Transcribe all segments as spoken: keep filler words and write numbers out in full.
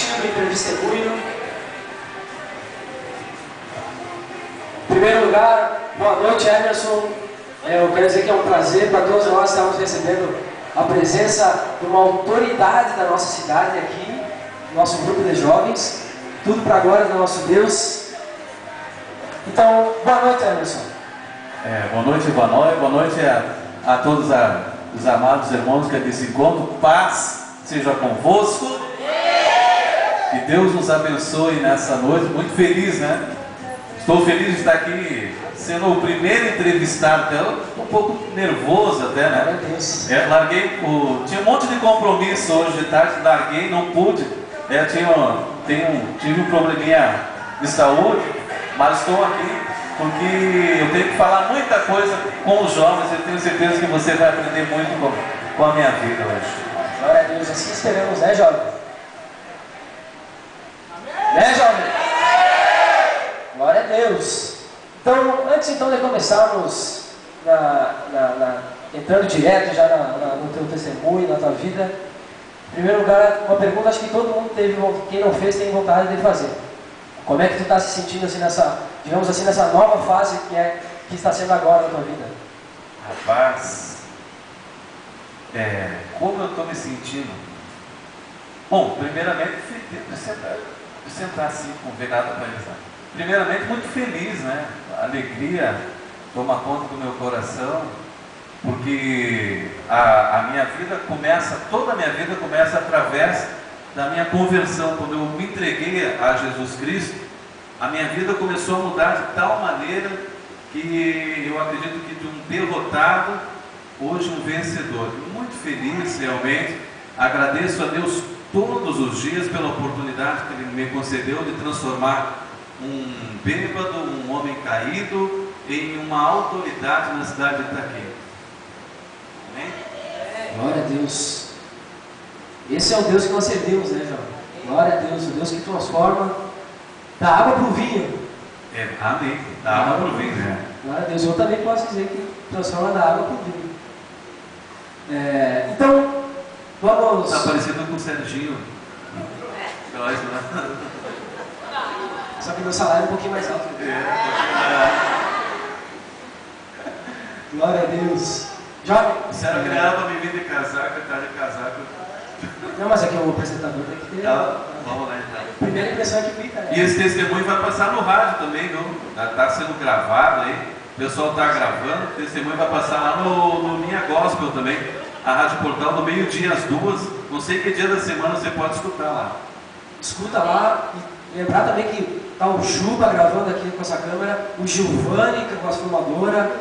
assistindo em testemunho. Em primeiro lugar, boa noite, Emerson. Eu quero dizer que é um prazer para todos nós estarmos recebendo a presença de uma autoridade da nossa cidade aqui, nosso grupo de jovens. Tudo para a glória do nosso Deus. Então, boa noite, Emerson. É, boa noite, boa noite, boa noite a, a todos a, os amados irmãos que aqui se encontram. Paz seja convosco. Que Deus nos abençoe nessa noite. Muito feliz, né? Estou feliz de estar aqui sendo o primeiro entrevistado. Até um pouco nervoso até, né? É, larguei o... Tinha um monte de compromisso hoje de tarde, larguei, não pude. É, tinha, tenho, tive um probleminha de saúde, mas estou aqui porque eu tenho que falar muita coisa com os jovens. Eu tenho certeza que você vai aprender muito com, com a minha vida hoje. Glória a Deus, assim esperamos, né, jovem? Amém. Né, jovem? Glória a Deus. Então, antes então de começarmos na, na, na, entrando direto já na, na, no teu testemunho, na tua vida, em primeiro lugar, uma pergunta acho que todo mundo teve, quem não fez tem vontade de fazer. Como é que tu está se sentindo assim nessa, digamos assim, nessa nova fase que, é, que está sendo agora na tua vida? Rapaz, é, como eu estou me sentindo? Bom, primeiramente, de sentar, de sentar assim, com ver nada para rezar. Primeiramente, muito feliz, né? A alegria toma conta do meu coração, porque a, a minha vida começa, toda a minha vida começa através da minha conversão. Quando eu me entreguei a Jesus Cristo, a minha vida começou a mudar de tal maneira que eu acredito que de um derrotado, hoje um vencedor. Muito feliz realmente, agradeço a Deus todos os dias pela oportunidade que Ele me concedeu de transformar um bêbado, um homem caído, em uma autoridade na cidade de Itaqui. Amém? Glória a Deus. Esse é o Deus que nós servimos, né, jovem? Glória a Deus, o Deus que transforma da água para o vinho. É, amém. Da água para o vinho, né? Glória a Deus. Eu também posso dizer que transforma da água para o vinho. É, então, vamos... Está parecido com o Serginho. Nós, né? Só que meu salário é um pouquinho mais alto. É. Glória a Deus. Jovem. Você era criado para me vir de casaco, tá de casaco. Não, mas é que o apresentador tem que ter. Tá, vamos lá então. Primeira impressão é que fica, né? E esse testemunho vai passar no rádio também, viu? Está sendo gravado aí. O pessoal está gravando. O testemunho vai passar lá no, no Minha Gospel também. A Rádio Portal, no meio-dia, às duas. Não sei que dia da semana você pode escutar lá. Escuta lá. E lembrar também que tá o Juba gravando aqui com essa câmera. O Giovanni com a filmadora.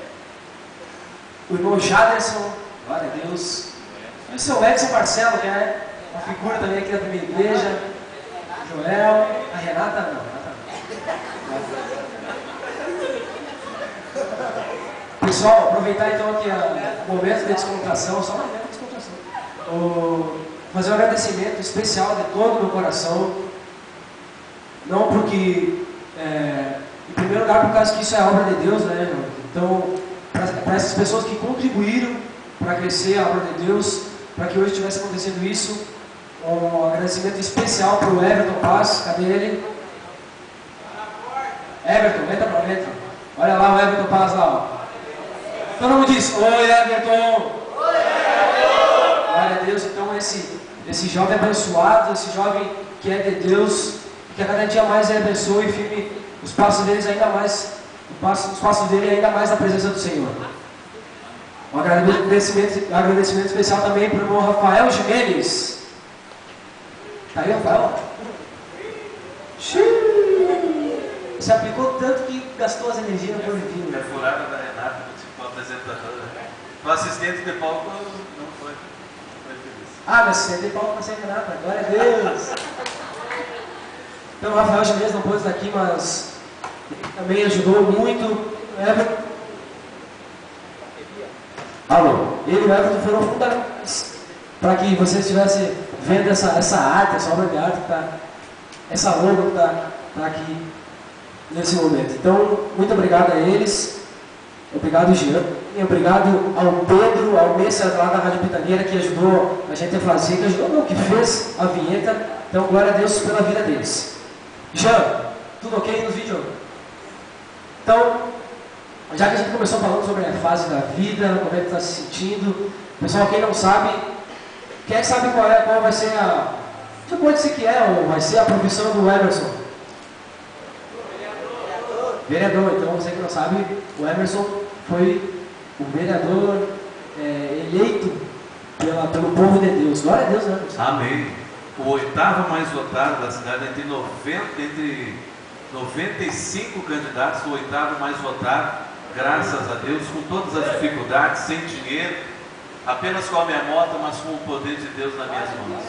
O irmão Jaderson. Glória a Deus. E o seu Edson Marcelo, que é uma figura também aqui da primeira igreja. O Joel. A Renata não. Renata não. Pessoal, aproveitar então aqui o momento de descontração, só um momento de descontração. O, fazer um agradecimento especial de todo o meu coração. Não porque, é, em primeiro lugar, por causa que isso é obra de Deus, né? Então, para essas pessoas que contribuíram para crescer a obra de Deus, para que hoje estivesse acontecendo isso, um agradecimento especial para o Everton Paz. Cadê ele? Everton, entra para dentro. Olha lá o Everton Paz lá. Ó. Todo mundo diz, oi Everton! Oi Everton! Glória a Deus, então esse, esse jovem abençoado, esse jovem que é de Deus, que a cada dia mais ele abençoe e firme os passos deles ainda mais, os passos dele ainda mais na presença do Senhor. Um agradecimento, um agradecimento especial também para o irmão Rafael Jimenez. Tá aí, Rafael? Você aplicou tanto que gastou as energias no corpo. É furada da Renata, tipo apresentadora. O assistente de palco não foi, não foi feliz. Ah, mas assistente de palco não sei Renata, glória a Deus. Então o Rafael Jimenez não pôde estar aqui, mas ele também ajudou muito. É... Alô, ele e o Everton foram fundamentais para que você estivesse vendo essa, essa arte, essa obra de arte, que tá, essa logo que está tá aqui nesse momento. Então, muito obrigado a eles, obrigado Jean. obrigado ao Pedro, ao Messa lá da Rádio Pitaneira, que ajudou a gente a fazer, que ajudou não, que fez a vinheta. Então, glória a Deus pela vida deles. Jean, tudo ok no vídeo? Então, já que a gente começou falando sobre a fase da vida, como é que está se sentindo, pessoal, quem não sabe, quem é que sabe qual, é, qual vai ser a... Já pode ser que é, ou vai ser a profissão do Emerson? Vereador. Então, você que não sabe, o Emerson foi o vereador é, eleito pela, pelo povo de Deus. Glória a Deus, né? Amém. O oitavo mais votado da cidade, entre noventa, entre noventa e cinco candidatos, o oitavo mais votado, graças a Deus, com todas as dificuldades, sem dinheiro, apenas com a minha moto, mas com o poder de Deus nas minhas mãos.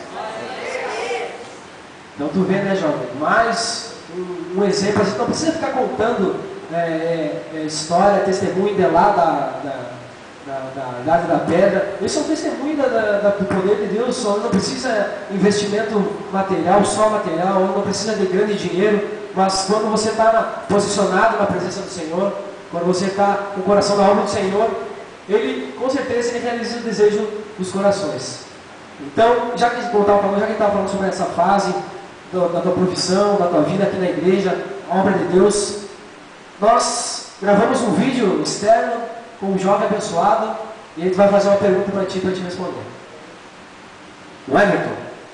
Então tu vê, né, jovem? Mais um, um exemplo, a gente não precisa ficar contando é, é, história, testemunho de lá da, da, da, da Idade da Pedra. Esse é um testemunho da, da, do poder de Deus, só não precisa investimento material, só material, não precisa de grande dinheiro, mas quando você está posicionado na presença do Senhor, quando você está com o coração na obra do Senhor, Ele, com certeza, Ele realiza o desejo dos corações. Então, já que, como estava falando, já que estava falando sobre essa fase do, da tua profissão, da tua vida aqui na igreja, a obra de Deus, nós gravamos um vídeo externo com um jovem abençoado e ele vai fazer uma pergunta para ti, para te responder. O Everton.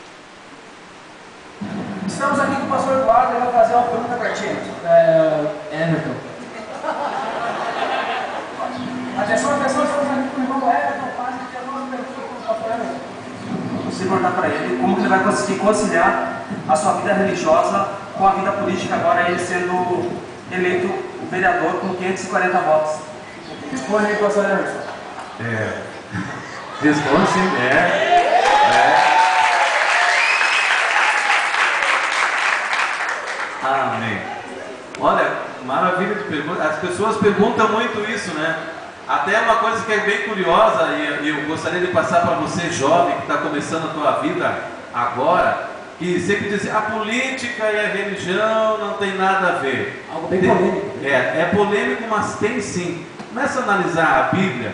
Estamos aqui com o pastor Eduardo e ele vai fazer uma pergunta para ti. É, Everton. Atenção, atenção, estamos aqui com o irmão Everton, faz aqui a nossa pergunta para o pastor Everton. Você perguntar para ele como que ele vai conseguir conciliar a sua vida religiosa com a vida política, agora ele sendo eleito vereador com quinhentos e quarenta votos. Responde aí, pastor Everton. É. Responde sim, é. É. Amém. Olha, maravilha de pergunta. As pessoas perguntam muito isso, né? Até uma coisa que é bem curiosa, e eu gostaria de passar para você, jovem, que está começando a tua vida agora, que sempre diz, a política e a religião não tem nada a ver. Algo bem polêmico. É, é polêmico, mas tem sim. Começa a analisar a Bíblia,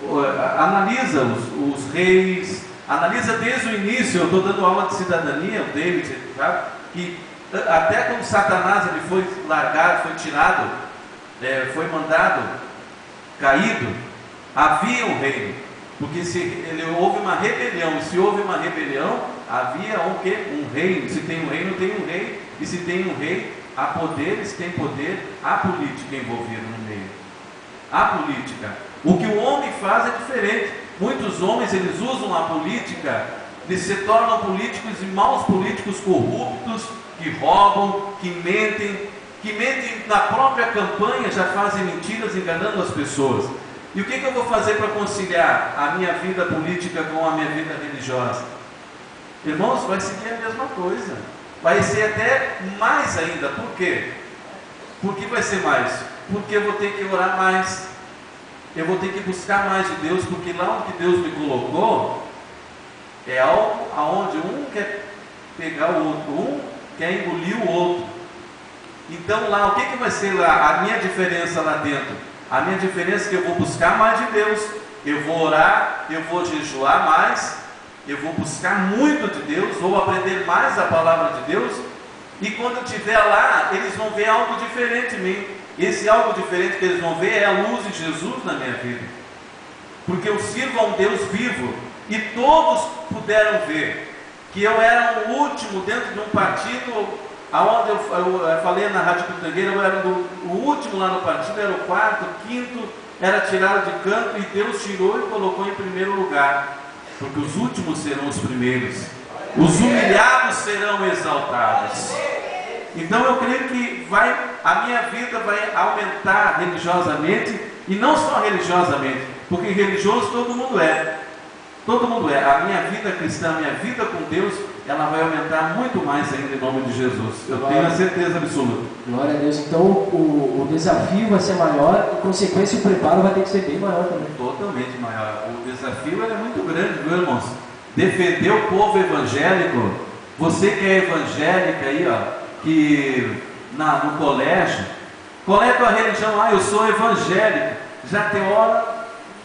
analisa os, os reis, analisa desde o início. Eu estou dando aula de cidadania, o David, sabe? Que até quando Satanás ele foi largado, foi tirado, é, foi mandado, caído, havia um reino, porque se ele, houve uma rebelião, e se houve uma rebelião, havia um, quê? um reino. Se tem um reino, tem um rei, e se tem um rei, há poderes, tem poder, há política envolvida no meio. Há política. O que o homem faz é diferente. Muitos homens, eles usam a política, eles se tornam políticos e maus políticos corruptos, que roubam, que mentem, que mentem na própria campanha, já fazem mentiras enganando as pessoas. E o que, que eu vou fazer para conciliar a minha vida política com a minha vida religiosa? Irmãos, vai seguir a mesma coisa. Vai ser até mais ainda. Por quê? Por que vai ser mais? Porque eu vou ter que orar mais. Eu vou ter que buscar mais de Deus, porque lá onde Deus me colocou, é algo aonde um quer pegar o outro, um quer engolir o outro. Então lá, o que, que vai ser lá, a minha diferença lá dentro? A minha diferença é que eu vou buscar mais de Deus, eu vou orar, eu vou jejuar mais, eu vou buscar muito de Deus, vou aprender mais a palavra de Deus, e quando eu estiver lá, eles vão ver algo diferente em mim. Esse algo diferente que eles vão ver é a luz de Jesus na minha vida, porque eu sirvo a um Deus vivo, e todos puderam ver que eu era o último dentro de um partido, aonde eu, eu, eu falei na Rádio Pitaneira, eu era do, o último lá no partido, era o quarto, o quinto, era tirado de canto, e Deus tirou e colocou em primeiro lugar, porque os últimos serão os primeiros, os humilhados serão exaltados. Então eu creio que vai, a minha vida vai aumentar religiosamente, e não só religiosamente, porque religioso todo mundo é, todo mundo é. A minha vida cristã, a minha vida com Deus, ela vai aumentar muito mais ainda em nome de Jesus. Eu Glória. tenho a certeza absoluta. Glória a Deus. Então o, o desafio vai ser maior, em consequência o preparo vai ter que ser bem maior também. Totalmente maior. O desafio é muito grande, viu, irmãos? Defender o povo evangélico. Você que é evangélica aí, ó, que na, no colégio, qual é a tua religião? Ah, eu sou evangélico. Já tem hora,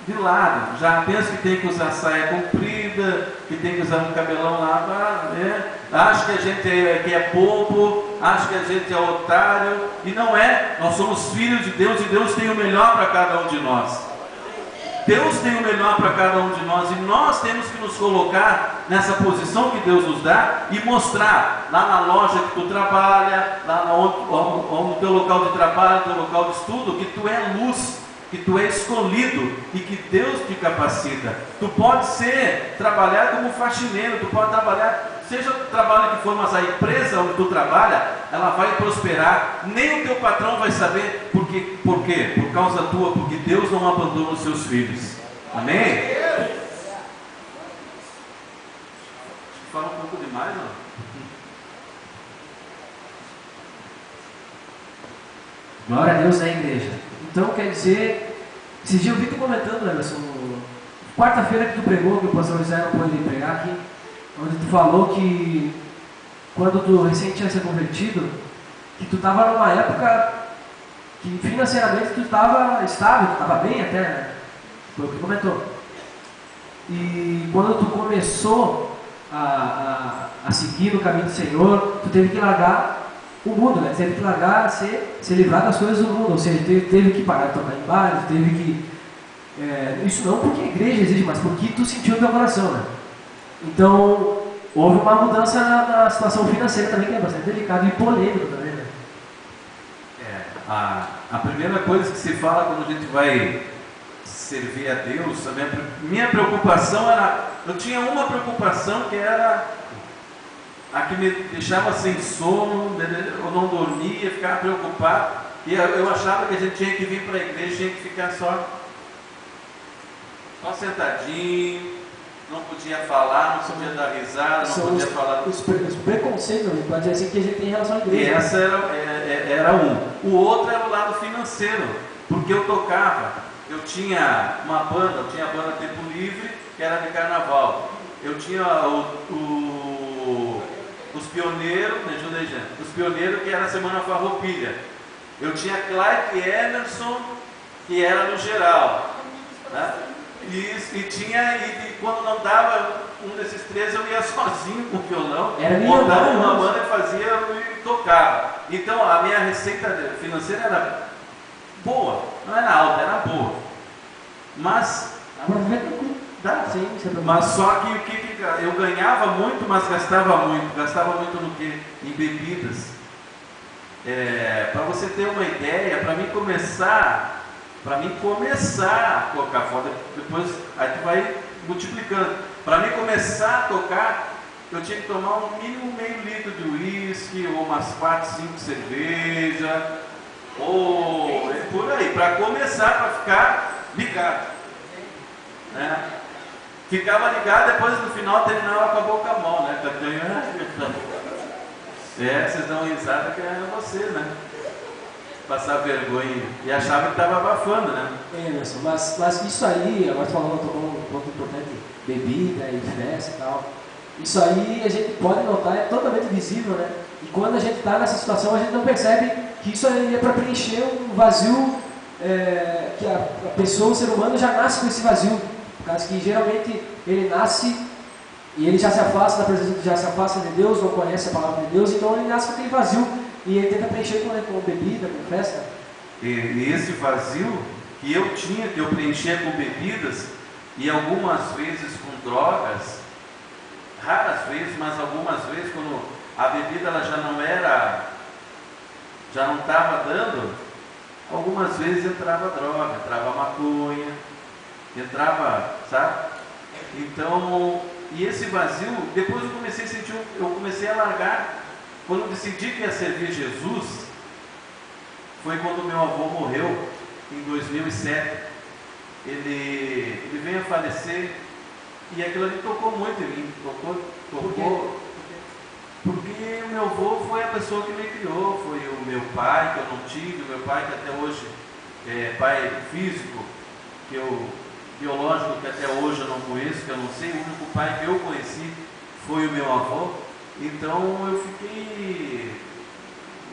de lado, já pensa que tem que usar saia comprida, que tem que usar um cabelão lá, né? Acha que a gente é, que é bobo, acha que a gente é otário, e não é. Nós somos filhos de Deus e Deus tem o melhor para cada um de nós. Deus tem o melhor para cada um de nós e nós temos que nos colocar nessa posição que Deus nos dá e mostrar lá na loja que tu trabalha, lá no teu local de trabalho, no teu local de estudo, que tu é luz, que tu é escolhido e que Deus te capacita. Tu pode ser, trabalhar como faxineiro, tu pode trabalhar, seja o trabalho que for, mas a empresa onde tu trabalha, ela vai prosperar, nem o teu patrão vai saber, porque, por quê? Por causa tua, porque Deus não abandona os seus filhos. Amém? Fala um pouco demais, não? Glória a Deus na igreja. Então quer dizer, esse dia eu vi tu comentando, Emerson, quarta-feira que tu pregou, que o pastor José não pôde pregar aqui, onde tu falou que quando tu recém tinha se convertido, que tu estava numa época que financeiramente tu estava estável, tu estava bem até, né? Foi o que tu comentou. E quando tu começou a, a, a seguir no caminho do Senhor, tu teve que largar o mundo, né? Tu teve que largar, ser, ser livrado das coisas do mundo, ou seja, teve, teve que parar de tocar em bares, teve que... É, isso não porque a igreja exige, mas porque tu sentiu no teu coração, né? Então, houve uma mudança na, na situação financeira também, que é bastante delicado e polêmico também, né? É, a, a primeira coisa que se fala quando a gente vai servir a Deus, a minha, minha preocupação era, eu tinha uma preocupação que era a que me deixava sem sono, eu não dormia, ficava preocupado, e eu, eu achava que a gente tinha que vir para a igreja, tinha que ficar só, só sentadinho, não podia falar, não podia dar risada, não São podia os, falar... Os, pre, os preconceitos, pode dizer assim, que a gente tem em relação à igreja. E essa era, era um. O outro era o lado financeiro, porque eu tocava, eu tinha uma banda, eu tinha a banda Tempo Livre, que era de carnaval. Eu tinha o, o, os pioneiros, me ajuda aí, gente, os pioneiros que era a Semana Farroupilha. Eu tinha Clark Emerson, que era no geral, né? E, e tinha, e, e quando não dava um desses três, eu ia sozinho com o violão, montava uma banda e fazia e tocava. Então a minha receita financeira era boa, não era alta, era boa. Mas, dá, sim, mas só que o que, que eu ganhava muito, mas gastava muito, gastava muito no que? Em bebidas. É, para você ter uma ideia, para mim começar. Para mim começar a tocar fora, depois aí tu vai multiplicando. Para mim começar a tocar, eu tinha que tomar no mínimo meio litro de uísque, ou umas quatro, cinco cervejas, ou é por aí, para começar, para ficar ligado. Né? Ficava ligado, depois no final terminava com a boca mole, né? É, vocês dão risada que é você, né? Passar vergonha e achava que estava abafando, né? É, Emerson, mas, mas isso aí, agora falando um ponto importante, bebida e festa e tal, isso aí a gente pode notar, é totalmente visível, né? E quando a gente está nessa situação, a gente não percebe que isso aí é para preencher um vazio, é, que a, a pessoa, o ser humano já nasce com esse vazio, por causa que geralmente ele nasce e ele já se afasta da presença, já se afasta de Deus, não conhece a palavra de Deus, então ele nasce com aquele vazio. E ele tenta preencher com, com bebida, com festa. E, e esse vazio que eu tinha, que eu preenchia com bebidas, e algumas vezes com drogas, raras vezes, mas algumas vezes, quando a bebida ela já não era, já não estava dando, algumas vezes entrava droga, entrava maconha, entrava, sabe? Então, e esse vazio, depois eu comecei a sentir, eu comecei a largar. Quando eu decidi que ia servir Jesus, foi quando meu avô morreu, em dois mil e sete. Ele, ele veio a falecer, e aquilo ali tocou muito em mim. Tocou, tocou, porque o meu avô foi a pessoa que me criou, foi o meu pai, que eu não tive, o meu pai que até hoje é pai físico, que eu, biológico, que até hoje eu não conheço, que eu não sei, o único pai que eu conheci foi o meu avô. Então eu fiquei,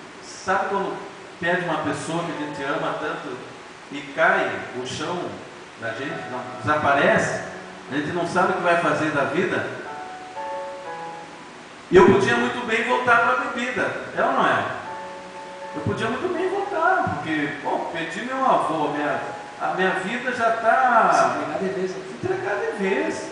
sabe quando perde uma pessoa que a gente ama tanto e cai o chão da gente, não, desaparece, a gente não sabe o que vai fazer da vida. E eu podia muito bem voltar para a bebida, é ou não é? Eu podia muito bem voltar, porque, bom, perdi meu avô, minha, a minha vida já está... Se entregar de vez. Entregar de vez.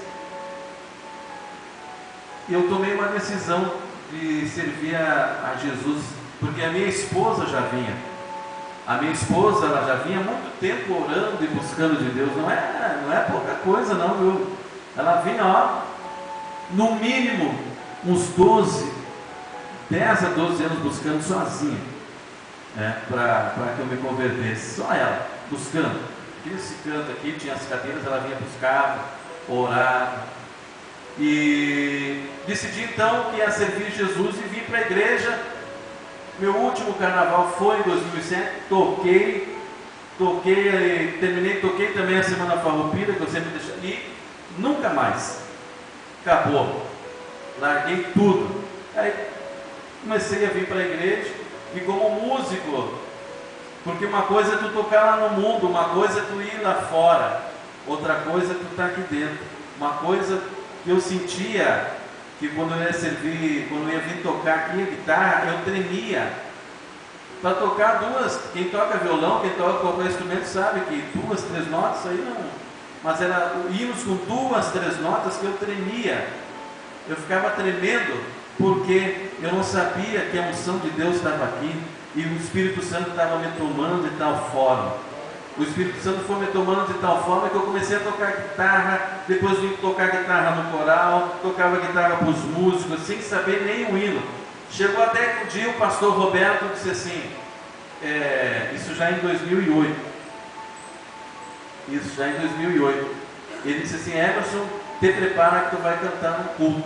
E eu tomei uma decisão de servir a, a Jesus, porque a minha esposa já vinha. A minha esposa, ela já vinha há muito tempo orando e buscando de Deus. Não é, não é pouca coisa não, viu? Ela vinha, ó, no mínimo, uns doze, dez a doze anos buscando sozinha, né, para que eu me convertesse. Só ela, buscando. Aqui nesse canto aqui, tinha as cadeiras, ela vinha buscar, orar. E decidi então que ia servir Jesus e vim para a igreja. Meu último carnaval foi em dois mil e sete, toquei, toquei, terminei, toquei também a Semana Farroupilha, que eu sempre deixei, e nunca mais. Acabou. Larguei tudo. Aí comecei a vir para a igreja, e como músico, porque uma coisa é tu tocar lá no mundo, uma coisa é tu ir lá fora, outra coisa é tu estar aqui dentro. Uma coisa que eu sentia, que quando eu ia servir, quando eu ia vir tocar aqui a guitarra, eu tremia. Para tocar duas, quem toca violão, quem toca qualquer instrumento sabe que duas, três notas aí não, mas era hinos com duas, três notas que eu tremia. Eu ficava tremendo porque eu não sabia que a unção de Deus estava aqui e o Espírito Santo estava me tomando de tal forma. O Espírito Santo foi me tomando de tal forma que eu comecei a tocar guitarra, depois vim tocar guitarra no coral, tocava guitarra para os músicos, sem saber nem o hino. Chegou até que um dia o pastor Roberto disse assim, é, isso já em dois mil e oito, isso já em dois mil e oito, ele disse assim, Emerson, te prepara que tu vai cantar no culto,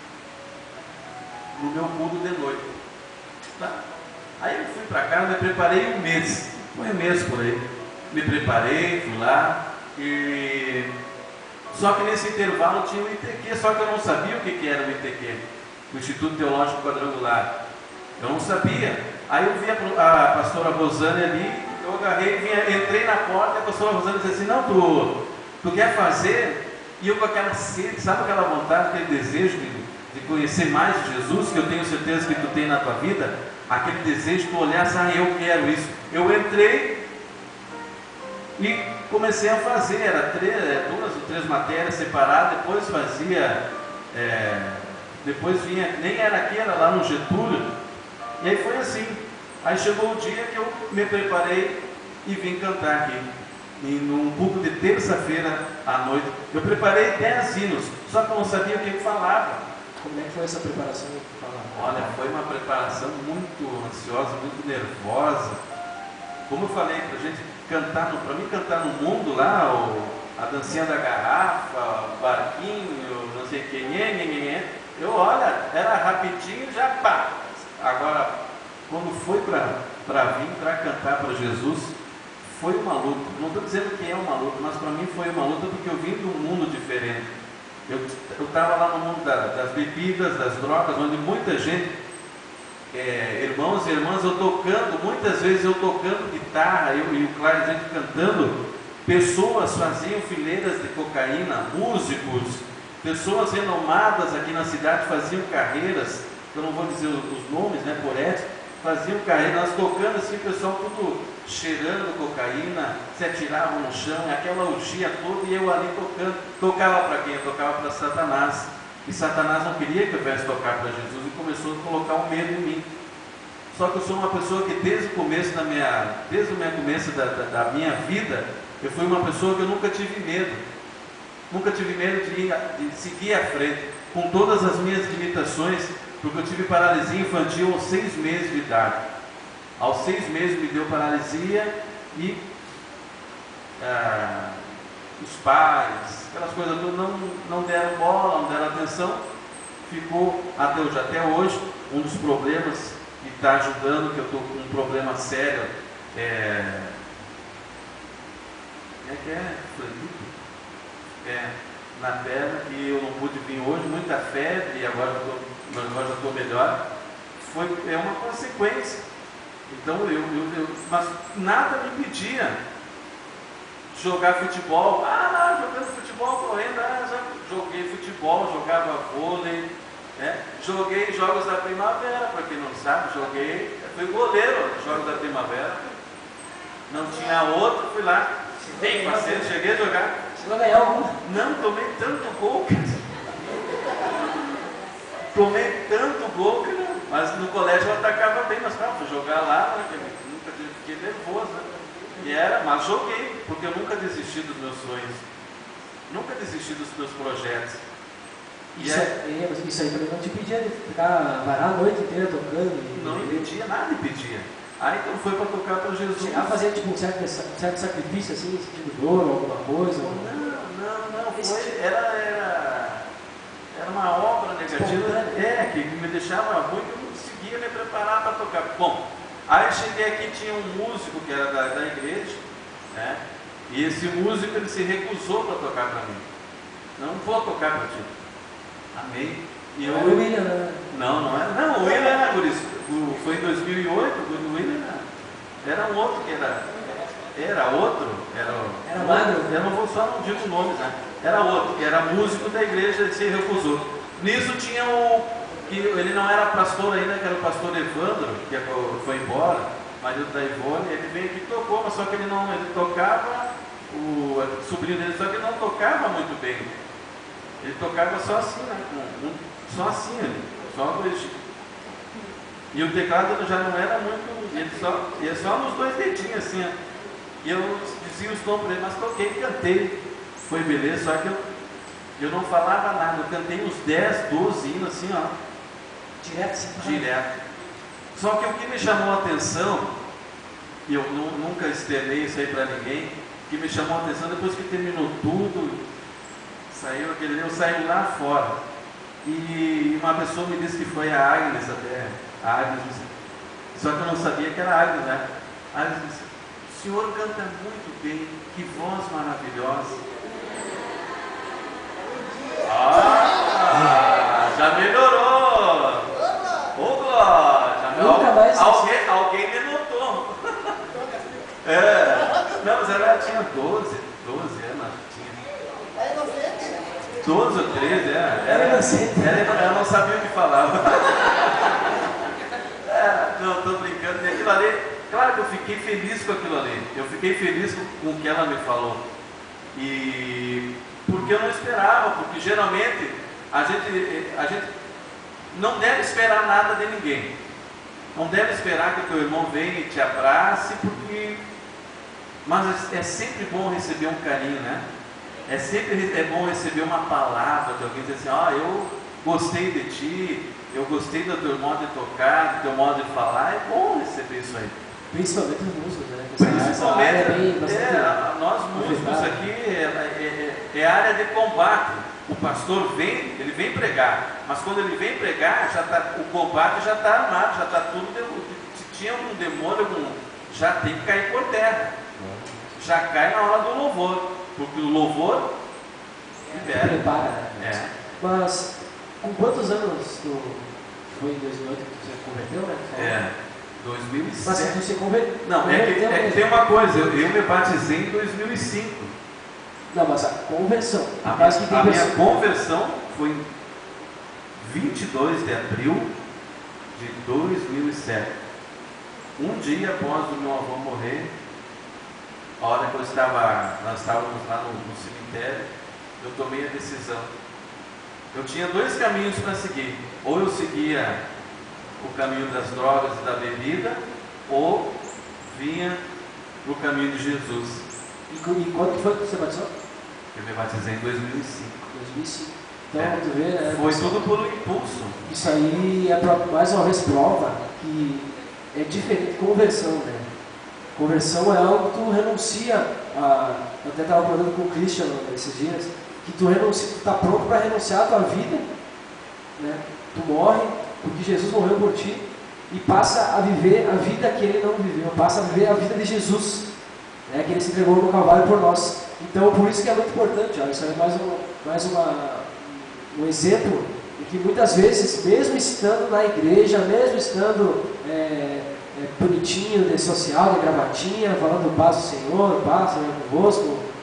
no meu culto de noite. Tá? Aí eu fui para casa, me preparei um mês, foi um mês por aí. Me preparei, fui lá, e só que nesse intervalo tinha o I T Q, só que eu não sabia o que, que era o I T Q, o Instituto Teológico Quadrangular. Eu não sabia. Aí eu vi a, a pastora Rosane ali, eu agarrei, vinha, entrei na porta e a pastora Rosane disse assim, não, tu, tu quer fazer? E eu com aquela sede, sabe aquela vontade, aquele desejo de, de conhecer mais de Jesus, que eu tenho certeza que tu tem na tua vida, aquele desejo de tu olhar, ah, eu quero isso. Eu entrei e comecei a fazer, era três, duas ou três matérias separadas, depois fazia, é, depois vinha, nem era aqui, era lá no Getúlio, e aí foi assim. Aí chegou o dia que eu me preparei e vim cantar aqui, e num culto de terça-feira à noite. Eu preparei dez hinos, só que eu não sabia o que eu falava. Como é que foi essa preparação? Olha, foi uma preparação muito ansiosa, muito nervosa. Como eu falei, para a gente cantar, para mim cantar no mundo lá, o, a dancinha da garrafa, o barquinho, não sei quem é, eu olha, era rapidinho, já pá. Agora, quando foi para vir, para cantar para Jesus, foi uma luta. Não estou dizendo que é uma luta, mas para mim foi uma luta porque eu vim de um mundo diferente. Eu estava lá no mundo da, das bebidas, das drogas, onde muita gente, é, irmãos e irmãs, eu tocando, muitas vezes eu tocando guitarra, eu e o Cláudio gente cantando, pessoas faziam fileiras de cocaína, músicos, pessoas renomadas aqui na cidade faziam carreiras, eu não vou dizer os nomes, né, por ética, faziam carreira, nós tocando assim, o pessoal tudo cheirando cocaína, se atiravam no chão, aquela orgia toda, e eu ali tocando. Tocava para quem? Eu tocava para Satanás. E Satanás não queria que eu viesse tocar para Jesus e começou a colocar um medo em mim. Só que eu sou uma pessoa que desde o começo da minha, desde o meu começo da, da, da minha vida, eu fui uma pessoa que eu nunca tive medo. Nunca tive medo de, ir, de seguir à frente, com todas as minhas limitações, porque eu tive paralisia infantil aos seis meses de idade. Aos seis meses me deu paralisia e ah, os pais, aquelas coisas todas, não, não deram bola, não deram atenção. Ficou até hoje, até hoje, um dos problemas que está ajudando, que eu estou com um problema sério, é, é que é, é na perna, que eu não pude vir hoje, muita febre, e agora, eu tô, agora já estou melhor. Foi, é uma consequência. Então, eu, eu, eu, mas nada me impedia jogar futebol, ah, lá, jogando futebol, correndo, ah, já joguei futebol, jogava vôlei, né? Joguei Jogos da Primavera, para quem não sabe, joguei, fui goleiro dos Jogos da Primavera, não tinha outro, fui lá, bem parceiro, cheguei a jogar. Chegou a ganhar alguma? Não, tomei tanto gol, cara. Tomei tanto gol, cara. Mas no colégio eu atacava bem, mas não, fui jogar lá, né, nunca fiquei nervoso, né? E era, mas joguei, porque eu nunca desisti dos meus sonhos, nunca desisti dos meus projetos. Isso, é, é, isso aí também não te pedia de ficar varar a noite inteira tocando? E, não impedia, nada impedia. Aí então foi para tocar para Jesus. Chegar a fazer tipo, um certo, certo sacrifício assim, sentido dor ou alguma coisa? Ou... Não, não, não, foi, era, era, era uma obra negativa, é, que me deixava ruim, que eu não conseguia me preparar para tocar. Bom, aí eu cheguei aqui, tinha um músico que era da, da igreja, né? E esse músico ele se recusou para tocar para mim. Não vou tocar para ti. Amém. E eu, não era o William, né? Não, não era. Não, o William era por isso. Foi em dois mil e oito, o William era, era um outro que era. Era outro, era. Era magro? Eu não vou só não digo nomes, né? Era outro, que era músico da igreja e se recusou. Nisso tinha o. Que ele não era pastor ainda, que era o pastor Evandro, que foi embora, marido da Ivone, ele veio aqui e tocou, mas só que ele não, ele tocava, o sobrinho dele, só que ele não tocava muito bem. Ele tocava só assim, né? Um, um, só assim, ali, só dois. E o teclado já não era muito, ele só ia só nos dois dedinhos assim, ó. E eu dizia os tons para ele, mas toquei, cantei, foi beleza, só que eu, eu não falava nada, eu cantei uns dez, doze hinos assim, ó. Direto, sim. Direto. Só que o que me chamou a atenção, e eu nunca externei isso aí para ninguém, o que me chamou a atenção depois que terminou tudo, saiu aquele, eu saí lá fora. E uma pessoa me disse que foi a Agnes até. A Agnes disse, só que eu não sabia que era a Agnes, né? A Agnes disse, o senhor canta muito bem, que voz maravilhosa. Ah, já melhorou! Ô, Glória! Já melhorou. Alguém, alguém me notou. É, não, mas ela tinha doze, doze anos, tinha. É inocente? doze ou treze, é. Era inocente. Ela, ela não sabia o que falava. É, não, estou brincando. E aquilo ali, claro que eu fiquei feliz com aquilo ali. Eu fiquei feliz com, com o que ela me falou. E porque eu não esperava, porque geralmente a gente, a gente não deve esperar nada de ninguém. Não deve esperar que o teu irmão venha e te abrace, porque... Mas é sempre bom receber um carinho, né? É sempre é bom receber uma palavra de alguém, dizer assim, ó, oh, eu gostei de ti, eu gostei do teu modo de tocar, do teu modo de falar, é bom receber isso aí. Principalmente os músicos, né? Principalmente, é bem é, nós músicos aqui é, é, é área de combate. O pastor vem, ele vem pregar, mas quando ele vem pregar, já tá, o combate já está armado, já está tudo, se tinha um demônio, um, já tem que cair por terra, já cai na hora do louvor, porque o louvor libera. Prepara, né? É. Mas com quantos anos tu foi em dois mil e oito que tu se converteu, né? É, dois mil e sete. Mas tu se converteu? Não, é que, é que tem uma coisa, eu, eu me batizei em dois mil e cinco. Não, mas a conversão. A, Mas que tem a minha pessoa... conversão foi em vinte e dois de abril de dois mil e sete. Um dia após o meu avô morrer, a hora que eu estava, nós estávamos lá no, no cemitério, eu tomei a decisão. Eu tinha dois caminhos para seguir. Ou eu seguia o caminho das drogas e da bebida, ou vinha para o caminho de Jesus. E, e quando foi que você batizou? Eu me batizei em dois mil e cinco. dois mil e cinco. Então, É. tu vê, né? Foi tudo por um impulso. Isso aí é pro- mais uma vez prova que é diferente de conversão, né? Conversão é algo que tu renuncia a... Eu até estava falando com o Christian esses dias, que tu renuncia, tu está pronto para renunciar a tua vida, né? Tu morre, porque Jesus morreu por ti, e passa a viver a vida que ele não viveu, passa a viver a vida de Jesus, né? Que ele se entregou no Calvário por nós. Então, por isso que é muito importante, ó, isso é mais, um, mais uma, um exemplo de que muitas vezes, mesmo estando na igreja, mesmo estando é, é, bonitinho, de social, de gravatinha, falando paz do Senhor, paz seja convosco,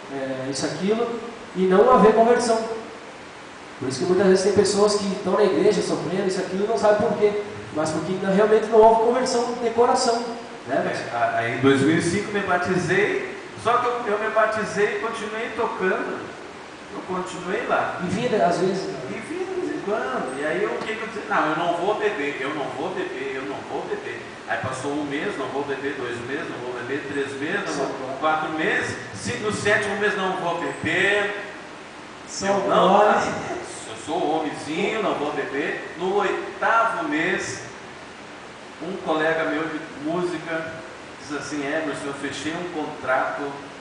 isso, aquilo, e não haver conversão. Por isso que muitas vezes tem pessoas que estão na igreja sofrendo isso, aquilo, e não sabem por quê, mas porque realmente não houve conversão de coração. Né? É, aí em dois mil e cinco me batizei, só que eu, eu me batizei e continuei tocando, eu continuei lá. E vinha às vezes? E vinha de vez em quando, e aí eu, o que, que eu disse? Não, eu não vou beber, eu não vou beber, eu não vou beber. Aí passou um mês, não vou beber, dois meses, não vou beber, três meses, não vou, quatro meses, cinco, no sétimo mês não vou beber. Eu não, eu sou homenzinho, não vou beber. No oitavo mês, um colega meu de música diz assim: Emerson, eu fechei um contrato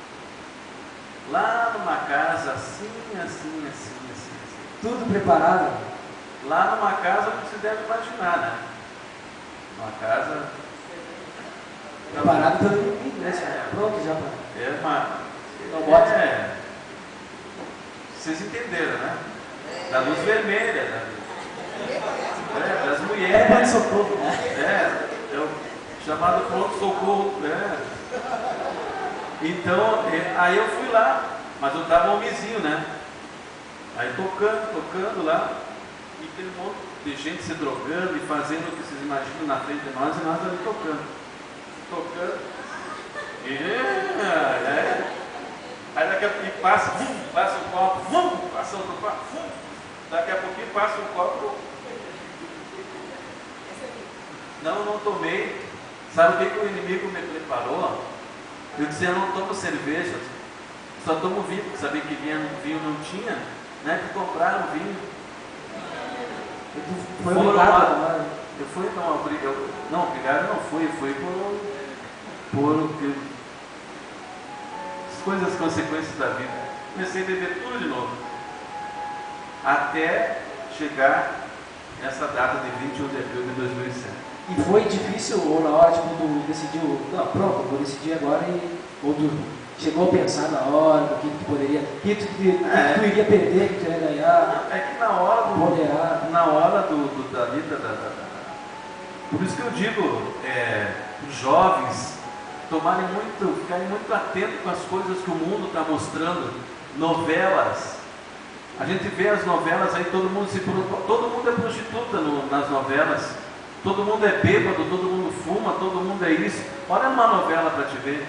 lá numa casa assim, assim, assim, assim, assim. Tudo preparado? Lá numa casa que você deve imaginar, né? Uma casa preparado pelo inimigo, né? É, pronto já para. É uma. Não bota. É, vocês entenderam, né? Da luz vermelha, né? É, das mulheres. É, socorro. É, é o chamado pronto-socorro. É. Então, é, aí eu fui lá, mas eu estava homenzinho, né? Aí tocando, tocando lá, e aquele monte de gente se drogando e fazendo o que vocês imaginam na frente de nós, e nós ali tocando. Tocando. E, é. Aí daqui a pouquinho passa, vum, passa um copo, vum, passa outro copo, vum. Daqui a pouquinho passa um copo. Não, não tomei. Sabe o que, que o inimigo me preparou? Eu disse: eu não tomo cerveja, só tomo vinho, porque sabia que vinho, vinho não tinha, né? Que compraram vinho. Foi obrigado, uma, eu fui, não, eu, não, obrigado não fui, eu fui por, por as coisas, as consequências da vida. Comecei a beber tudo de novo, até chegar nessa data de vinte e um de abril de dois mil e sete. E foi difícil, ou na hora, tipo, tu decidiu, não, pronto, vou decidir agora, e, ou tu chegou a pensar na hora, o que tu poderia, o que tu, que, é, que tu iria perder, que tu ia ganhar? É que na hora do, moderar. na hora do, do da vida, da, da, da, por isso que eu digo, é, os jovens tomarem muito, ficarem muito atentos com as coisas que o mundo está mostrando, novelas. A gente vê as novelas aí, todo mundo se todo mundo é prostituta no, nas novelas. Todo mundo é bêbado, todo mundo fuma, todo mundo é isso. Olha numa novela para te ver.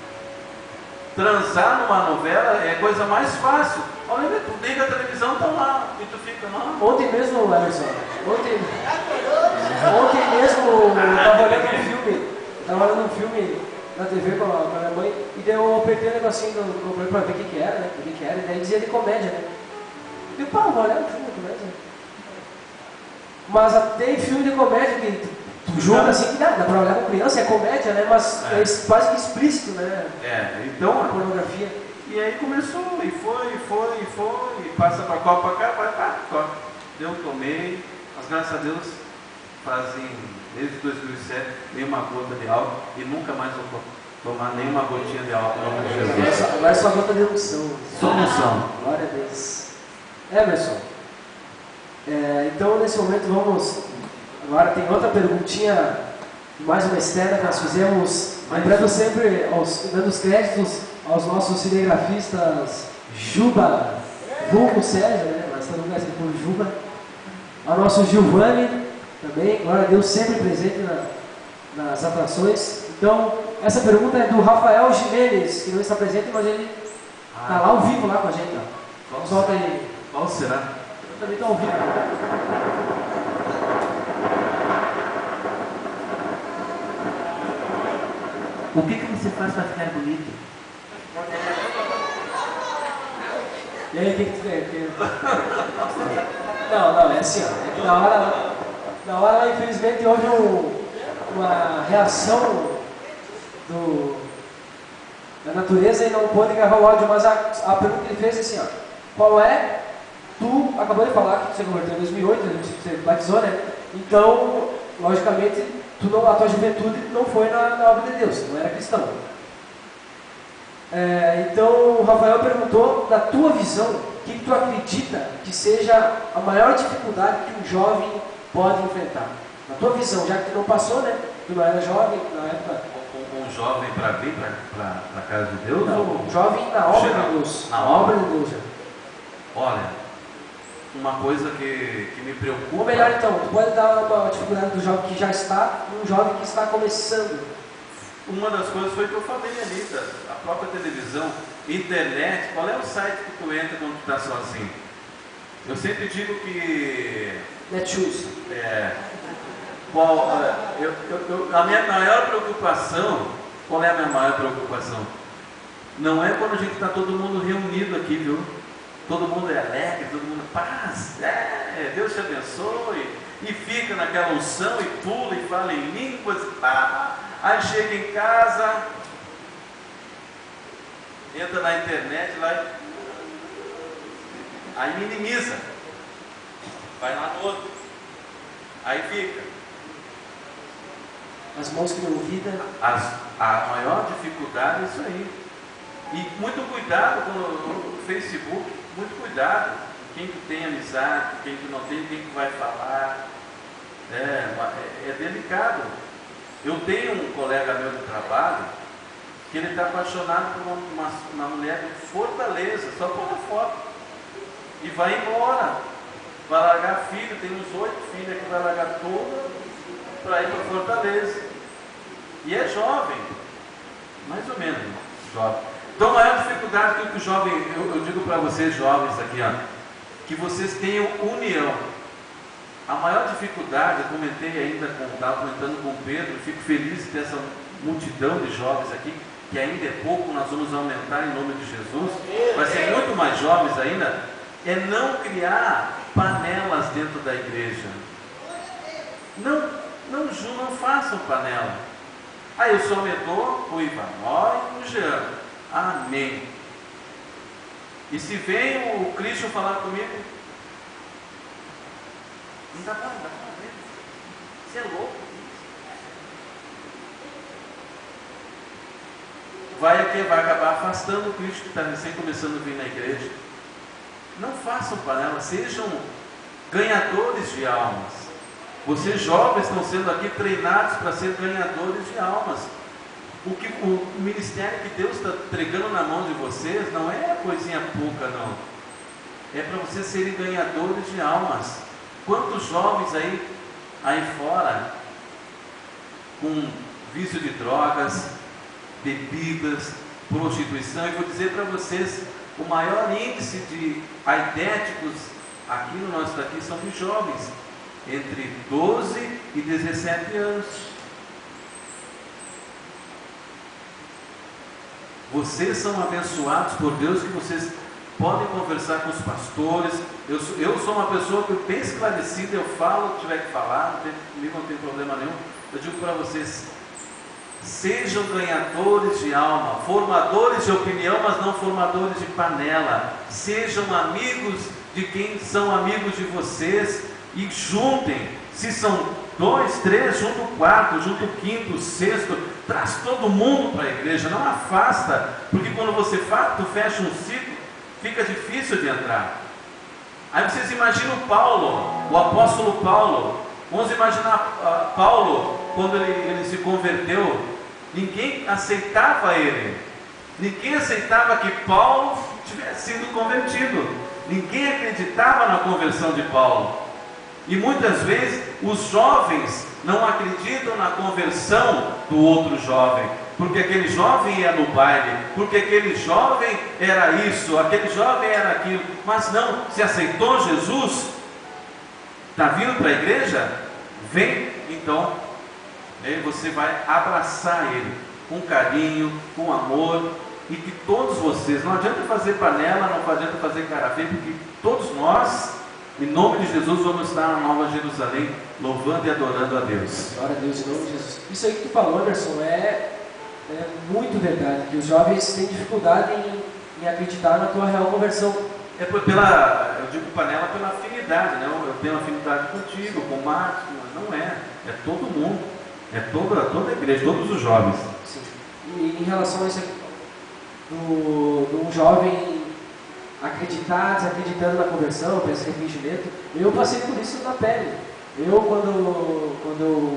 Transar numa novela é a coisa mais fácil. Olha, tu liga a televisão, estão lá, e tu fica lá. Ontem mesmo, Emerson, ontem, ontem mesmo eu estava olhando um filme, estava olhando um filme na T V com a, com a minha mãe, e daí eu apertei um negocinho do computador para ver o que, que era, né? O que, que era, e daí dizia de comédia, né? E eu, pá, vou olhar o filme de comédia. Mas tem filme de comédia que tu, tu julga assim que dá, dá pra olhar com criança, é comédia, né? Mas é, é quase que explícito, né? É, então a pornografia. E aí começou, e foi, e foi, e foi, e passa pra copa pra cá, vai, pá, toca. Eu tomei, mas graças a Deus fazem desde dois mil e sete nenhuma gota de álcool e nunca mais vou tomar nenhuma gotinha de álcool no nome de Jesus. Agora é só gota de unção. Solução. Glória a Deus. Emerson. É, então, nesse momento, vamos. Agora tem outra perguntinha, mais uma externa que nós fizemos, lembrando sempre, aos, dando os créditos aos nossos cinegrafistas Juba, vulgo Sérgio, né? Mas todo mundo conhece por Juba, ao nosso Giovanni também, glória a Deus, sempre presente na, nas atrações. Então, essa pergunta é do Rafael Jimenez, que não está presente, mas ele está ah, lá ao vivo lá com a gente. Ó. Solta aí. Qual será? Também está ao vivo. O que, que você faz para ficar bonito? E aí, o que, que tu tem? Não, não, é assim, ó. É que na hora, na hora, infelizmente, houve um, uma reação do, da natureza e não pôde gravar o áudio, mas a, a pergunta que ele fez é assim, ó. Qual é? Tu acabou de falar que você converteu em dois mil e oito, você batizou, né? Então, logicamente, tu não, a tua juventude não foi na, na obra de Deus, não era cristão. É, então, o Rafael perguntou, da tua visão, o que, que tu acredita que seja a maior dificuldade que um jovem pode enfrentar? Na tua visão, já que tu não passou, né? Tu não era jovem na época. Um, um um jovem para vir para a casa de Deus? Não, ou um jovem na obra geral? de Deus. Na Na obra obra? de Deus. já. Olha, uma coisa que, que me preocupa. Ou melhor então, tu pode dar uma dificuldade do jovem que já está e um jovem que está começando. Uma das coisas foi que eu falei ali, da, a própria televisão, internet. Qual é o site que tu entra quando tu está sozinho? Eu sempre digo que Netshoes. é, qual, é, eu, eu, eu, a minha maior preocupação, qual é a minha maior preocupação? Não é quando a gente está todo mundo reunido aqui, viu? Todo mundo é alegre, todo mundo paz, é, Deus te abençoe, e fica naquela unção, e pula, e fala em línguas, pá, aí chega em casa, entra na internet lá, e, aí minimiza, vai lá no outro, aí fica. As mãos que não ouvida. As, a maior dificuldade é isso aí. E muito cuidado com o Facebook, muito cuidado. Quem que tem amizade, quem que não tem, quem que vai falar. É, é, é delicado. Eu tenho um colega meu de trabalho que ele está apaixonado por uma, uma, uma mulher de Fortaleza, só por uma foto. E vai embora. Vai largar filho, tem uns oito filhos que vai largar toda para ir para Fortaleza. E é jovem, mais ou menos jovem. Então a maior dificuldade que o jovem, eu, eu digo para vocês jovens aqui, ó, que vocês tenham união. A maior dificuldade, eu comentei ainda, estava comentando com o Pedro, fico feliz de ter essa multidão de jovens aqui, que ainda é pouco, nós vamos aumentar em nome de Jesus, vai ser muito mais jovens ainda, é não criar panelas dentro da igreja. Não, não, não façam panela. Ah, eu sou o Medô, o Ivanó e o Jean. Amém. E se vem o Cristo falar comigo, não dá para, não dá para ver. Você é louco. Vai aqui, vai acabar afastando o Cristo que está recém começando a vir na igreja. Não façam panela, sejam ganhadores de almas. Vocês jovens estão sendo aqui treinados para ser ganhadores de almas. O, que, o ministério que Deus está entregando na mão de vocês não é coisinha pouca, não. É para vocês serem ganhadores de almas. Quantos jovens aí, aí fora, com vício de drogas, bebidas, prostituição, e vou dizer para vocês, o maior índice de aidéticos aqui no nosso daqui são de jovens, entre doze e dezessete anos. Vocês são abençoados por Deus, que vocês podem conversar com os pastores. Eu sou, eu sou uma pessoa que bem esclarecida, eu falo o que tiver que falar, não tem, comigo não tem problema nenhum. Eu digo para vocês, sejam ganhadores de alma, formadores de opinião, mas não formadores de panela. Sejam amigos de quem são amigos de vocês e juntem. Se são dois, três, junto o quarto, junto o quinto, o sexto, traz todo mundo para a igreja, não afasta, porque quando você faz, tu fecha um ciclo, fica difícil de entrar. Aí vocês imaginam Paulo, o apóstolo Paulo. Vamos imaginar uh, Paulo, quando ele, ele se converteu, ninguém aceitava ele, ninguém aceitava que Paulo tivesse sido convertido, ninguém acreditava na conversão de Paulo. E muitas vezes os jovens não acreditam na conversão do outro jovem, porque aquele jovem ia no baile, porque aquele jovem era isso, aquele jovem era aquilo, mas não, se aceitou Jesus, está vindo para a igreja, vem, então, aí você vai abraçar ele, com carinho, com amor, e que todos vocês, não adianta fazer panela, não adianta fazer cara feia, porque todos nós, em nome de Jesus, vamos estar na Nova Jerusalém, louvando e adorando a Deus. Glória a Deus, em nome de Jesus. Isso aí que tu falou, Anderson, é, é muito verdade, que os jovens têm dificuldade em, em acreditar na tua real conversão. É por, pela, eu digo panela pela afinidade, né? Eu tenho afinidade contigo, com o Marcos, mas não é, é todo mundo, é toda, toda a igreja, todos os jovens. Sim. E em relação a isso aqui, do, do um jovem acreditar, desacreditando na conversão, pensa em arrependimento, eu passei por isso na pele. Eu, quando, quando eu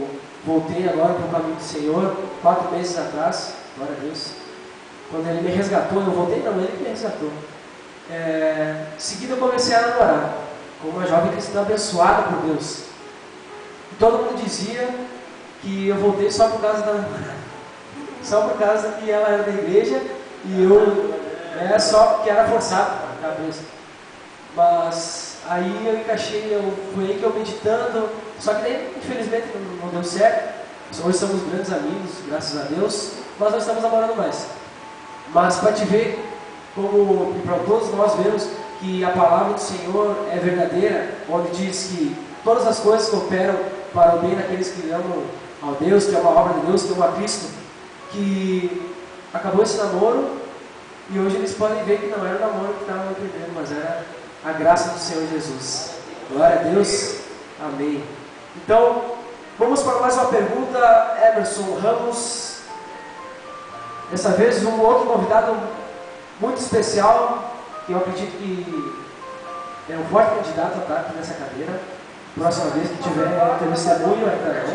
voltei agora para o caminho do Senhor, quatro meses atrás, glória a Deus. Quando Ele me resgatou, eu voltei, não, Ele que me resgatou. É, em seguida eu comecei a namorar com uma jovem cristã abençoada por Deus. E todo mundo dizia que eu voltei só por causa da só por causa que ela era da igreja e eu é, só porque era forçado a cabeça. Mas aí eu encaixei, eu, foi aí que eu meditando, só que daí infelizmente não, não deu certo. Hoje somos grandes amigos, graças a Deus, mas não estamos namorando mais. Mas para te ver como, e para todos nós vemos que a palavra do Senhor é verdadeira, onde diz que todas as coisas cooperam para o bem daqueles que amam ao Deus, que é uma obra de Deus, que é uma Cristo, que acabou esse namoro e hoje eles podem ver que não era o namoro que estava entendendo, mas era a graça do Senhor Jesus. Glória a Deus, amém. Então, vamos para mais uma pergunta. Emerson Ramos, dessa vez um outro convidado muito especial, que eu acredito que é um forte candidato a estar aqui nessa cadeira. Próxima vez que tiver testemunho,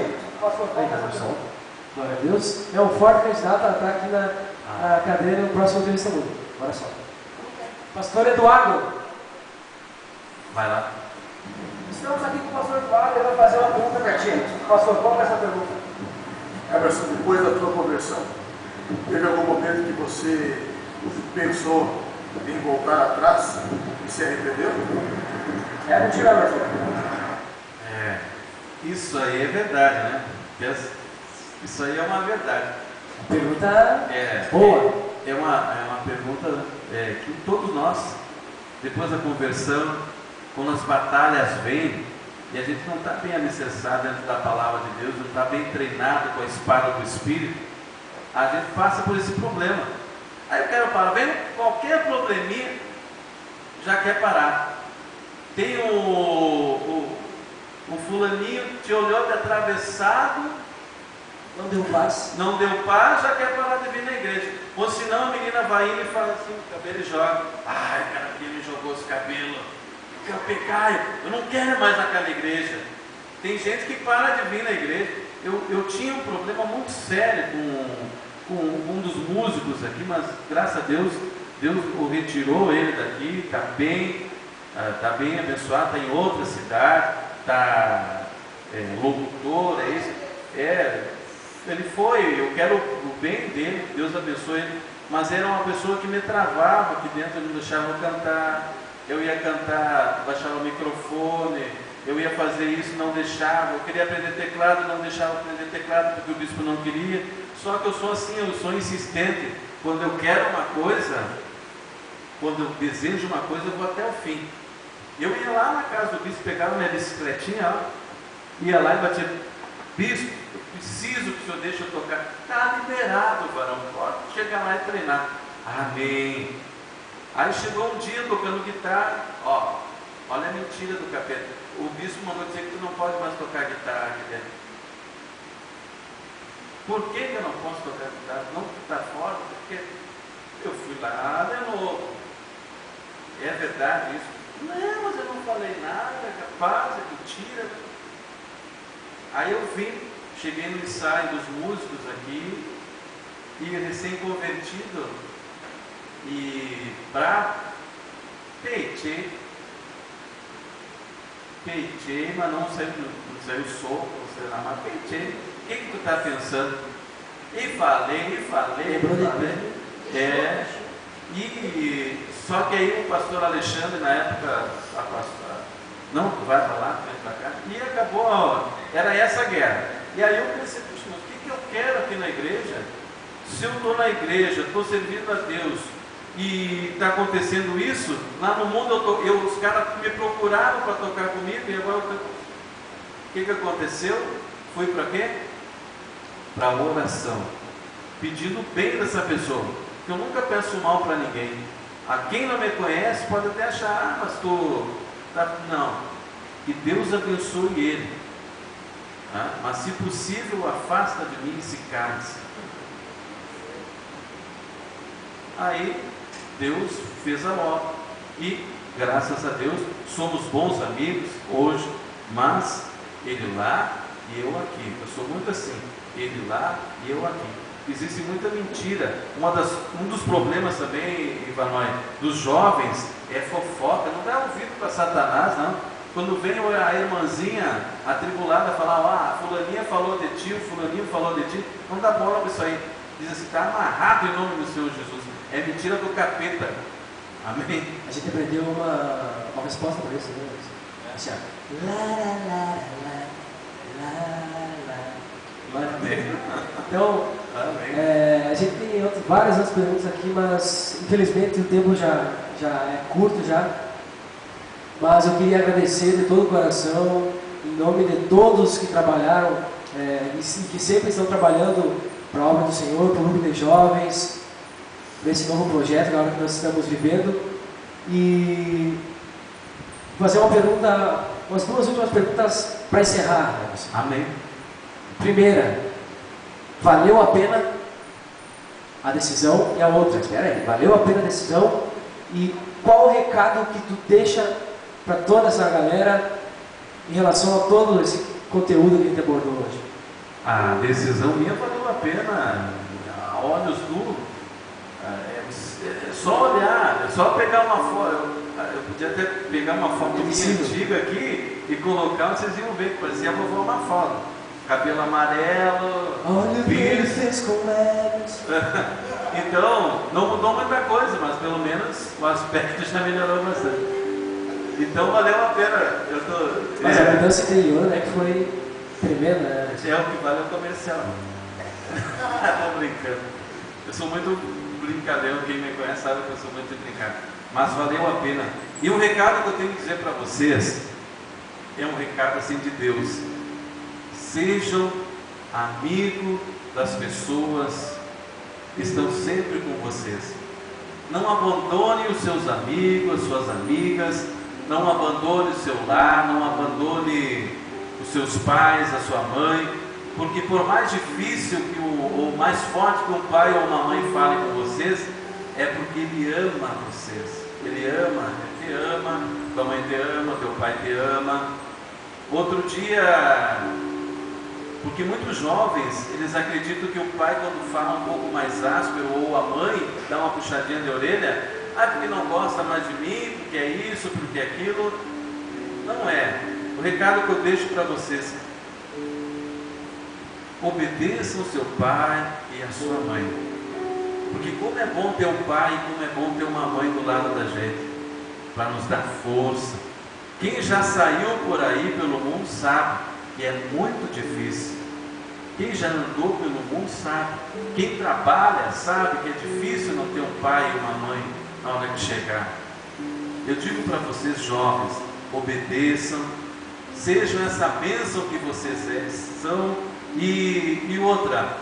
glória a Deus, é um forte candidato a estar aqui na, na cadeira no próximo testemunho. Olha só. Pastor Eduardo. Vai lá. Estamos aqui com o pastor Eduardo, ele vai fazer uma pergunta para ti. Pastor, qual é essa pergunta? Emerson, depois da tua conversão, teve algum momento que você pensou em voltar atrás e se arrependeu? É mentira, Emerson. É, isso aí é verdade, né? Isso aí é uma verdade. Pergunta é, boa. É, é, uma, é uma pergunta é, que todos nós, depois da conversão, quando as batalhas vêm, e a gente não está bem alicerçado dentro da palavra de Deus, não está bem treinado com a espada do Espírito, a gente passa por esse problema. Aí eu quero parar, vem qualquer probleminha, já quer parar. Tem o, o, o fulaninho te olhou de atravessado, não deu paz. Não deu paz, já quer parar de vir na igreja. Ou senão a menina vai indo e fala assim, o cabelo e joga. Ai, o cara me jogou os cabelos. Eu quero pecar, eu não quero mais naquela igreja. Tem gente que para de vir na igreja. Eu, eu tinha um problema muito sério com, com um dos músicos aqui, mas graças a Deus, Deus o retirou ele daqui, está bem, está bem abençoado, está em outra cidade, está é, locutor, é isso. É, ele foi, eu quero o bem dele, Deus abençoe ele, mas era uma pessoa que me travava aqui dentro, não deixava eu cantar. Eu ia cantar, baixava o microfone, eu ia fazer isso, não deixava. Eu queria aprender teclado, não deixava aprender teclado porque o bispo não queria. Só que eu sou assim, eu sou insistente. Quando eu quero uma coisa, quando eu desejo uma coisa, eu vou até o fim. Eu ia lá na casa do bispo, pegava minha bicicletinha, ó, ia lá e batia, bispo, eu preciso que o senhor deixe eu tocar. Está liberado, varão, pode chegar lá e treinar. Amém. Aí chegou um dia tocando guitarra, ó, olha a mentira do capeta. O bispo mandou dizer que tu não pode mais tocar guitarra aqui dentro. Por que, que eu não posso tocar guitarra? Não, tu está fora, porque eu fui lá de novo. É verdade isso? Não, mas eu não falei nada, é capaz, é mentira. Aí eu vim, cheguei no ensaio dos músicos aqui, e recém-convertido, e bravo, peitei, peitei, mas não saiu, não saiu soco, não saiu nada, mas peitei. O que, que tu está pensando? E falei, e falei, e falei. É, e só que aí o pastor Alexandre, na época, a pastora, não, tu vai para lá, tu vai para cá, e acabou, era essa guerra. E aí eu pensei, puxa, mas o que, que eu quero aqui na igreja? Se eu estou na igreja, estou servindo a Deus, e está acontecendo isso, lá no mundo eu tô, eu, os caras me procuraram para tocar comigo, e agora eu, o que, que aconteceu? Fui para quê? Para oração, pedindo o bem dessa pessoa, que eu nunca peço mal para ninguém. A quem não me conhece pode até achar, ah, mas tu, tá, não, que Deus abençoe ele, ah, mas se possível afasta de mim esse cálice. Aí Deus fez a obra e, graças a Deus, somos bons amigos hoje, mas ele lá e eu aqui. Eu sou muito assim, ele lá e eu aqui. Existe muita mentira. Uma das, um dos problemas também, Ivanói, dos jovens é fofoca. Não dá ouvido para Satanás, não. Quando vem a irmãzinha atribulada falar, ah, fulaninha falou de ti, o fulaninho falou de ti, não dá bola para isso aí. Diz assim, está amarrado em nome do Senhor Jesus. É mentira do capeta. Amém? A gente aprendeu uma, uma resposta para isso, né? Assim, ó. Lá, lá, lá, lá, lá, lá. Amém. Então, Amém. é, a gente tem outras, várias outras perguntas aqui, mas infelizmente o tempo já, já é curto já. Mas eu queria agradecer de todo o coração, em nome de todos que trabalharam é, e que sempre estão trabalhando para a obra do Senhor, para o grupo de jovens, para esse novo projeto, na hora que nós estamos vivendo. E fazer uma pergunta, umas duas últimas perguntas para encerrar. Amém. Primeira, valeu a pena a decisão? E a outra, espera aí, valeu a pena a decisão? E qual o recado que tu deixa para toda essa galera em relação a todo esse conteúdo que a gente abordou hoje? A decisão minha valeu a pena, a olhos nus. É só olhar, é só pegar uma foto. Eu, eu podia até pegar uma foto minha antiga aqui e colocar, vocês iam ver que parecia a vovó Mafalda. Cabelo amarelo, olha o que ele fez com eles. Então, não mudou muita coisa, mas pelo menos o aspecto já melhorou bastante. Então valeu a pena. Eu tô, mas é, a mudança interior, né, que foi tremenda, né? É o que vale o comercial. Tô brincando. Eu sou muito brincadeiro, quem me conhece sabe que eu sou muito de brincar. Mas valeu a pena. E um recado que eu tenho que dizer para vocês é um recado assim de Deus. Sejam amigos das pessoas que estão sempre com vocês. Não abandone os seus amigos, as suas amigas. Não abandone o seu lar, não abandone os seus pais, a sua mãe, porque por mais difícil que o, ou mais forte que um pai ou uma mãe fale com vocês, é porque ele ama vocês. Ele ama, ele te ama, tua mãe te ama, teu pai te ama. Outro dia, porque muitos jovens, eles acreditam que o pai, quando fala um pouco mais áspero, ou a mãe dá uma puxadinha de orelha, ah, porque não gosta mais de mim, porque é isso, porque é aquilo. Não é. O recado que eu deixo para vocês: obedeçam o seu pai e a sua mãe. Porque como é bom ter um pai e como é bom ter uma mãe do lado da gente, para nos dar força. Quem já saiu por aí pelo mundo sabe que é muito difícil. Quem já andou pelo mundo sabe. Quem trabalha sabe que é difícil não ter um pai e uma mãe na hora de chegar. Eu digo para vocês jovens, obedeçam, sejam essa bênção que vocês são. E, e outra,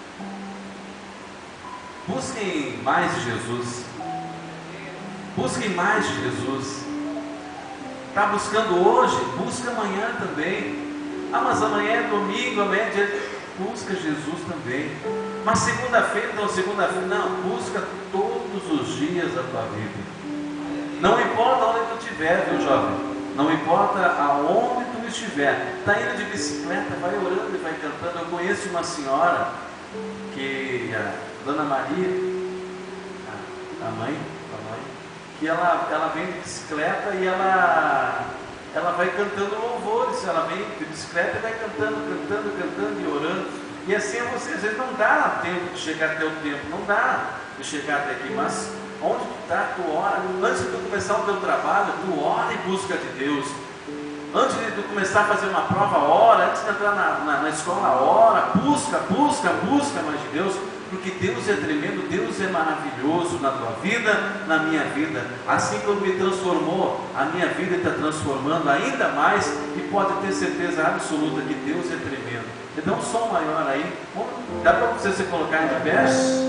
busquem mais de Jesus. Busquem mais de Jesus. Está buscando hoje? Busca amanhã também. Ah, mas amanhã é domingo, amanhã é dia. Busca Jesus também. Mas segunda-feira, então segunda-feira, não, busca todos os dias da tua vida. Não importa onde tu estiver, viu, jovem? Não importa aonde tu estiver. Está indo de bicicleta, vai orando e vai cantando. Eu conheço uma senhora, que a Dona Maria, a mãe, a mãe, que ela, ela vem de bicicleta e ela, ela vai cantando louvores. Ela vem de bicicleta e vai cantando, cantando, cantando e orando. E assim é você, às vezes não dá tempo de chegar até o tempo, não dá de chegar até aqui, mas onde tu está, tu ora. Antes de tu começar o teu trabalho, tu ora em busca de Deus. Antes de tu começar a fazer uma prova, ora. Antes de entrar na, na, na escola, ora. Busca, busca, busca mais de Deus. Porque Deus é tremendo, Deus é maravilhoso na tua vida, na minha vida. Assim como me transformou, a minha vida está transformando ainda mais. E pode ter certeza absoluta que Deus é tremendo. Me dá um som maior aí. Dá para você se colocar de pé?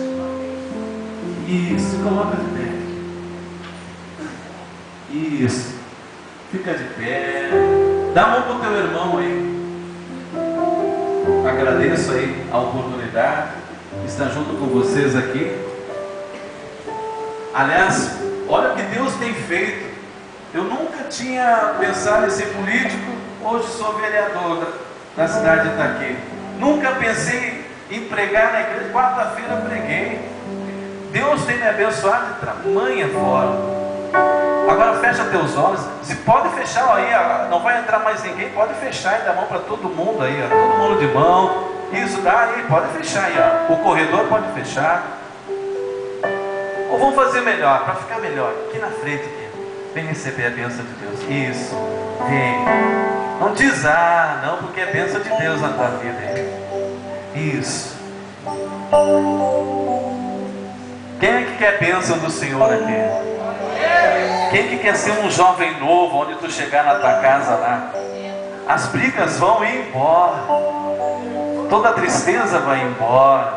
Isso, coloca de pé. Isso. Fica de pé. Dá a mão para o teu irmão aí. Agradeço aí a oportunidade de estar junto com vocês aqui. Aliás, olha o que Deus tem feito. Eu nunca tinha pensado em ser político. Hoje sou vereador. da cidade de Itaqui. Nunca pensei em pregar na igreja. Quarta-feira preguei. Deus tem me abençoado de tamanha forma. Agora fecha teus olhos. Se pode fechar aí, não vai entrar mais ninguém. Pode fechar e dar mão para todo mundo aí, ó. Todo mundo de mão. Isso, dá aí, pode fechar aí, ó. O corredor pode fechar. Ou vamos fazer melhor, para ficar melhor. Aqui na frente, aqui. Vem receber a bênção de Deus. Isso, vem. Não diz ah, não, porque é bênção de Deus na tua vida. Hein? Isso. Quem é que quer bênção do Senhor aqui? Quem que quer ser um jovem novo, onde tu chegar na tua casa lá? As brigas vão ir embora. Toda a tristeza vai embora.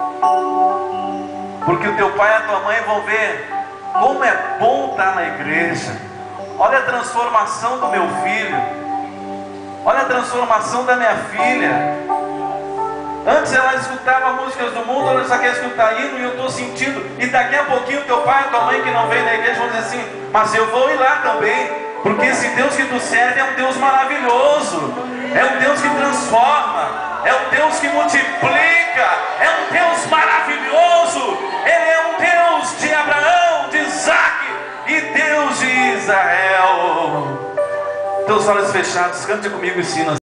Porque o teu pai e a tua mãe vão ver como é bom estar na igreja. Olha a transformação do meu filho. Olha a transformação da minha filha. Antes ela escutava músicas do mundo, ela só quer escutar hino, e eu estou sentindo. E daqui a pouquinho teu pai e tua mãe que não vem na igreja vão dizer assim: mas eu vou ir lá também. Porque esse Deus que tu serve é um Deus maravilhoso. É um Deus que transforma. É um Deus que multiplica. É um Deus maravilhoso. Ele é um Deus de Abraão, de Isaac e Deus de Israel. Teus olhos fechados, cante comigo e ensina.